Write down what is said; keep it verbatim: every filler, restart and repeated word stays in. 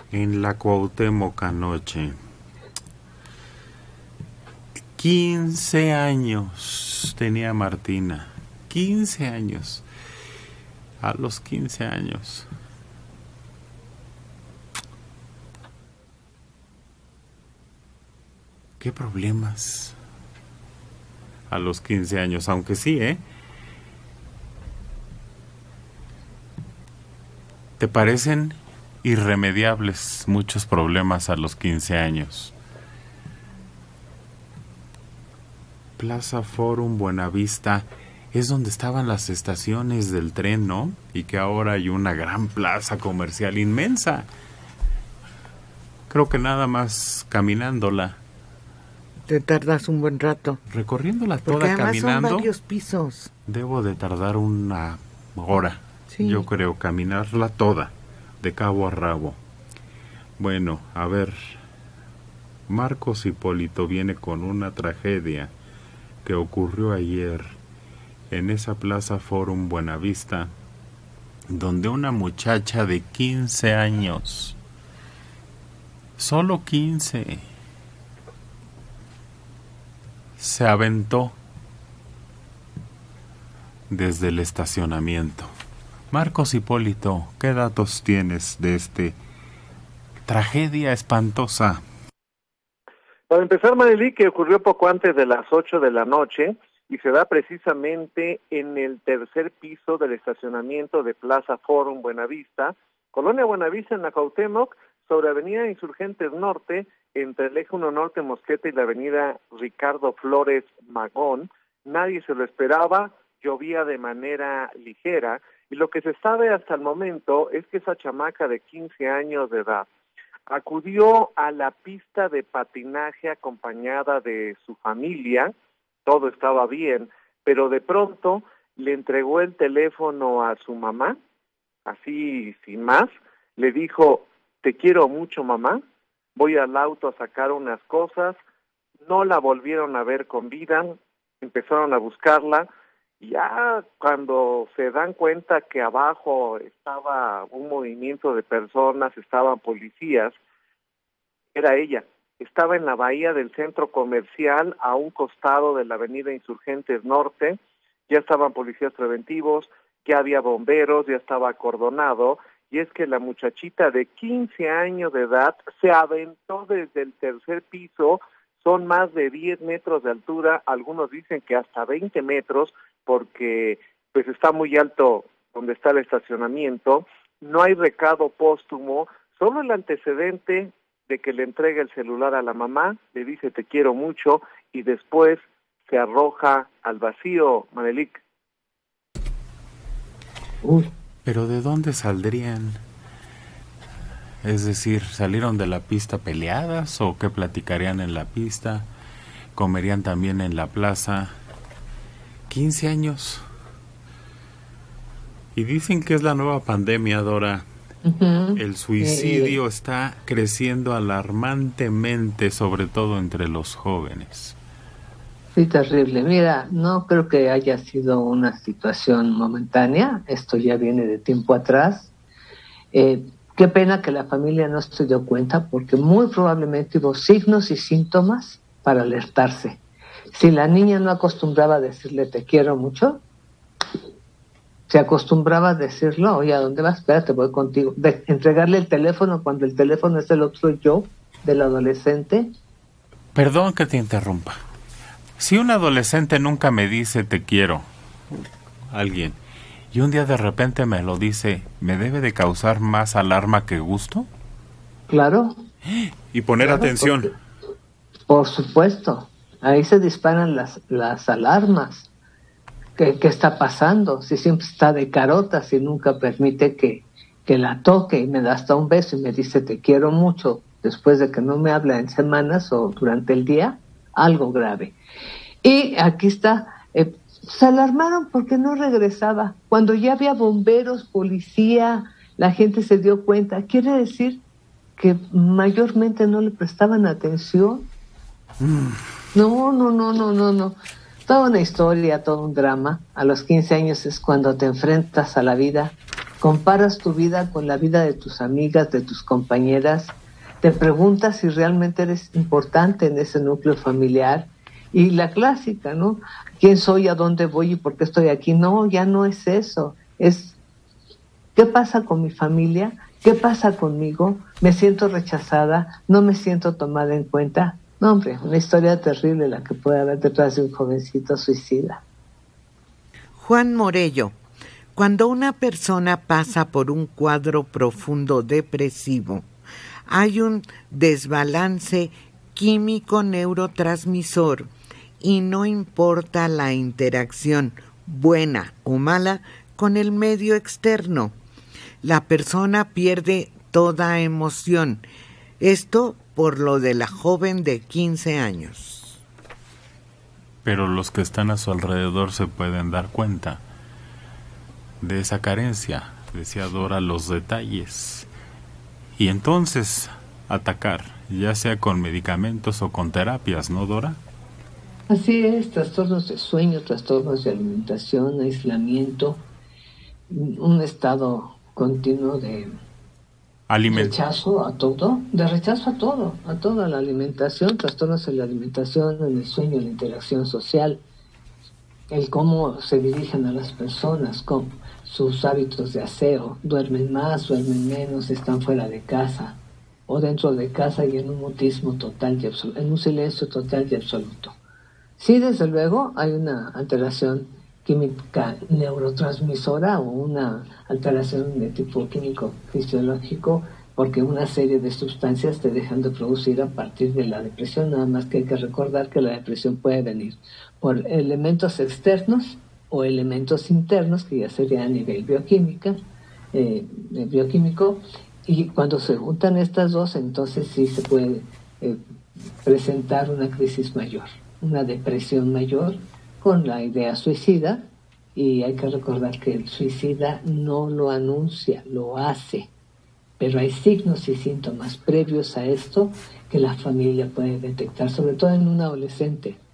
en la Cuauhtémoc anoche. quince años tenía Martina. quince años. A los quince años. ¿Qué problemas? A los quince años, aunque sí, ¿eh? ¿Te parecen irremediables muchos problemas a los quince años? Plaza Forum Buenavista es donde estaban las estaciones del tren, ¿no? Y que ahora hay una gran plaza comercial inmensa. Creo que nada más caminándola. Te tardas un buen rato. Recorriéndola Porque toda además caminando. Son varios pisos. Debo de tardar una hora. Sí. Yo creo, caminarla toda, de cabo a rabo. Bueno, a ver. Marcos Hipólito viene con una tragedia que ocurrió ayer en esa Plaza Forum Buenavista, donde una muchacha de quince años, solo quince, se aventó desde el estacionamiento. Marcos Hipólito, ¿qué datos tienes de este tragedia espantosa? Para empezar, Marely, que ocurrió poco antes de las ocho de la noche y se da precisamente en el tercer piso del estacionamiento de Plaza Forum Buenavista, Colonia Buenavista en la Cuauhtémoc, sobre Avenida Insurgentes Norte, entre el Eje uno Norte Mosqueta y la Avenida Ricardo Flores Magón. Nadie se lo esperaba, llovía de manera ligera, y lo que se sabe hasta el momento es que esa chamaca de quince años de edad acudió a la pista de patinaje acompañada de su familia, todo estaba bien, pero de pronto le entregó el teléfono a su mamá, así sin más, le dijo, te quiero mucho mamá, voy al auto a sacar unas cosas, no la volvieron a ver con vida, empezaron a buscarla, y ya cuando se dan cuenta que abajo estaba un movimiento de personas, estaban policías, era ella. Estaba en la bahía del centro comercial, a un costado de la avenida Insurgentes Norte, ya estaban policías preventivos, ya había bomberos, ya estaba acordonado, y es que la muchachita de quince años de edad se aventó desde el tercer piso, son más de diez metros de altura, algunos dicen que hasta veinte metros, porque pues está muy alto donde está el estacionamiento, no hay recado póstumo, solo el antecedente de que le entrega el celular a la mamá, le dice te quiero mucho, y después se arroja al vacío, Manelik. Uy. ¿Pero de dónde saldrían? Es decir, ¿salieron de la pista peleadas o qué platicarían en la pista? ¿Comerían también en la plaza? quince años. Y dicen que es la nueva pandemia, Dora. Uh-huh. El suicidio eh, está creciendo alarmantemente, sobre todo entre los jóvenes. Sí, terrible. Mira, no creo que haya sido una situación momentánea. Esto ya viene de tiempo atrás. Eh, qué pena que la familia no se dio cuenta, porque muy probablemente hubo signos y síntomas para alertarse. Si la niña no acostumbraba a decirle te quiero mucho, se acostumbraba a decirlo, oye, ¿a dónde vas? Espérate, voy contigo. De entregarle el teléfono cuando el teléfono es el otro yo, del adolescente. Perdón que te interrumpa. Si un adolescente nunca me dice te quiero, alguien, y un día de repente me lo dice, ¿me debe de causar más alarma que gusto? Claro. Y poner claro, atención. Porque, por supuesto. Ahí se disparan las, las alarmas. ¿Qué, ¿Qué está pasando? Si siempre está de carota, si nunca permite que, que la toque y me da hasta un beso y me dice te quiero mucho, después de que no me habla en semanas o durante el día, algo grave. Y aquí está, eh, se alarmaron porque no regresaba. Cuando ya había bomberos, policía, la gente se dio cuenta. Quiere decir que mayormente no le prestaban atención. Mm. No, no, no, no, no, no. Toda una historia, todo un drama. A los quince años es cuando te enfrentas a la vida comparas tu vida con la vida de tus amigas, de tus compañeras, te preguntas si realmente eres importante en ese núcleo familiar. Y la clásica, ¿no? ¿Quién soy, a dónde voy y por qué estoy aquí? No, ya no es eso. Es, ¿qué pasa con mi familia? ¿Qué pasa conmigo? ¿Me siento rechazada? ¿No me siento tomada en cuenta? No, hombre, una historia terrible la que puede haber detrás de un jovencito suicida. Juan Morello, cuando una persona pasa por un cuadro profundo depresivo, hay un desbalance químico neurotransmisor y no importa la interacción, buena o mala, con el medio externo. La persona pierde toda emoción. Esto por lo de la joven de quince años. Pero los que están a su alrededor se pueden dar cuenta de esa carencia. Decía Dora, los detalles. Y entonces atacar, ya sea con medicamentos o con terapias, ¿no, Dora? Así es, trastornos de sueño, trastornos de alimentación, aislamiento, un estado continuo de Aliment- rechazo a todo, de rechazo a todo, a toda la alimentación, trastornos en la alimentación, en el sueño, en la interacción social, el cómo se dirigen a las personas, con sus hábitos de aseo, duermen más, duermen menos, están fuera de casa o dentro de casa y en un mutismo total y absoluto, en un silencio total y absoluto. Sí, desde luego, hay una alteración química neurotransmisora o una alteración de tipo químico fisiológico, porque una serie de sustancias te dejan de producir a partir de la depresión, nada más que hay que recordar que la depresión puede venir por elementos externos o elementos internos, que ya sería a nivel bioquímica, eh, bioquímico, y cuando se juntan estas dos, entonces sí se puede eh, presentar una crisis mayor, una depresión mayor con la idea suicida, y hay que recordar que el suicida no lo anuncia, lo hace, pero hay signos y síntomas previos a esto que la familia puede detectar, sobre todo en un adolescente.